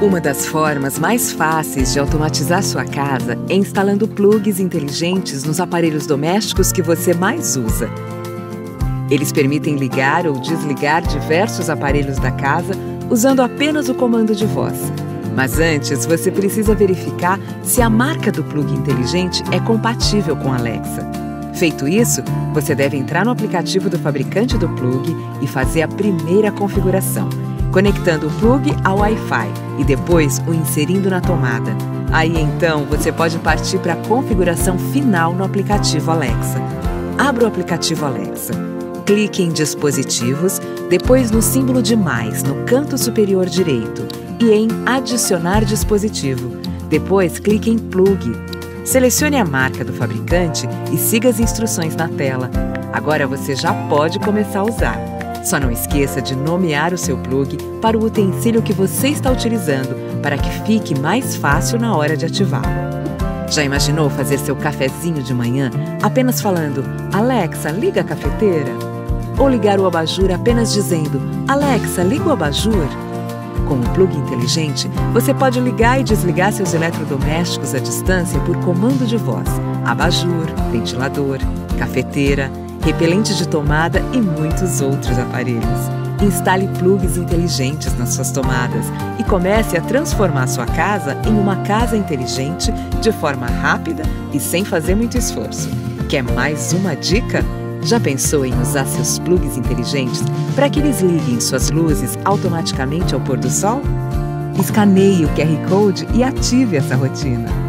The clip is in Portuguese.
Uma das formas mais fáceis de automatizar sua casa é instalando plugs inteligentes nos aparelhos domésticos que você mais usa. Eles permitem ligar ou desligar diversos aparelhos da casa usando apenas o comando de voz. Mas antes, você precisa verificar se a marca do plug inteligente é compatível com a Alexa. Feito isso, você deve entrar no aplicativo do fabricante do plug e fazer a primeira configuração, conectando o plug ao Wi-Fi e depois o inserindo na tomada. Aí então você pode partir para a configuração final no aplicativo Alexa. Abra o aplicativo Alexa. Clique em Dispositivos, depois no símbolo de mais no canto superior direito e em Adicionar dispositivo. Depois clique em Plug. Selecione a marca do fabricante e siga as instruções na tela. Agora você já pode começar a usar. Só não esqueça de nomear o seu plug para o utensílio que você está utilizando, para que fique mais fácil na hora de ativá-lo. Já imaginou fazer seu cafezinho de manhã apenas falando "Alexa, liga a cafeteira"? Ou ligar o abajur apenas dizendo "Alexa, liga o abajur"? Com o plug inteligente, você pode ligar e desligar seus eletrodomésticos à distância por comando de voz, abajur, ventilador, cafeteira, repelente de tomada e muitos outros aparelhos. Instale plugs inteligentes nas suas tomadas e comece a transformar sua casa em uma casa inteligente de forma rápida e sem fazer muito esforço. Quer mais uma dica? Já pensou em usar seus plugs inteligentes para que eles liguem suas luzes automaticamente ao pôr do sol? Escaneie o QR Code e ative essa rotina.